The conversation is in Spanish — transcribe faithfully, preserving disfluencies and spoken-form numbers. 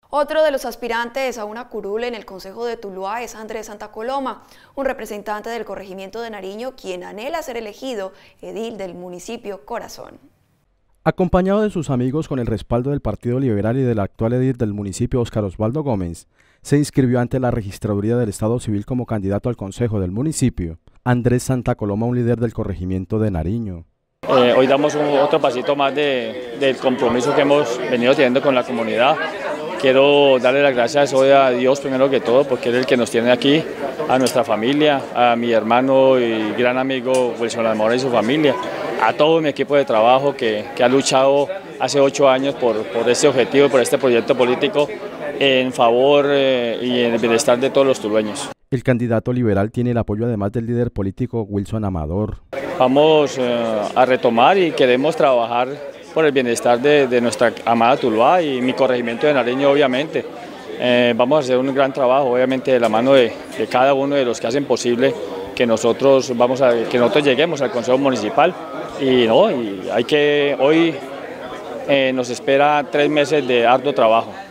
Otro de los aspirantes a una curul en el Concejo de Tuluá es Andrés Santa Coloma, un representante del corregimiento de Nariño, quien anhela ser elegido edil del municipio Corazón. Acompañado de sus amigos con el respaldo del Partido Liberal y del actual edil del municipio Óscar Osvaldo Gómez, se inscribió ante la Registraduría del Estado Civil como candidato al Consejo del municipio. Andrés Santa Coloma, un líder del corregimiento de Nariño. Eh, hoy damos un, otro pasito más de, del compromiso que hemos venido teniendo con la comunidad. Quiero darle las gracias hoy a Dios primero que todo, porque es el que nos tiene aquí, a nuestra familia, a mi hermano y gran amigo Wilson Almora y su familia, a todo mi equipo de trabajo que, que ha luchado hace ocho años por, por este objetivo, por este proyecto político en favor eh, y en el bienestar de todos los tulueños. El candidato liberal tiene el apoyo además del líder político Wilson Amador. Vamos eh, a retomar y queremos trabajar por el bienestar de, de nuestra amada Tuluá y mi corregimiento de Nariño, obviamente. Eh, vamos a hacer un gran trabajo, obviamente, de la mano de, de cada uno de los que hacen posible que nosotros, vamos a, que nosotros lleguemos al Consejo Municipal. Y, no, y hay que, hoy eh, nos espera tres meses de arduo trabajo.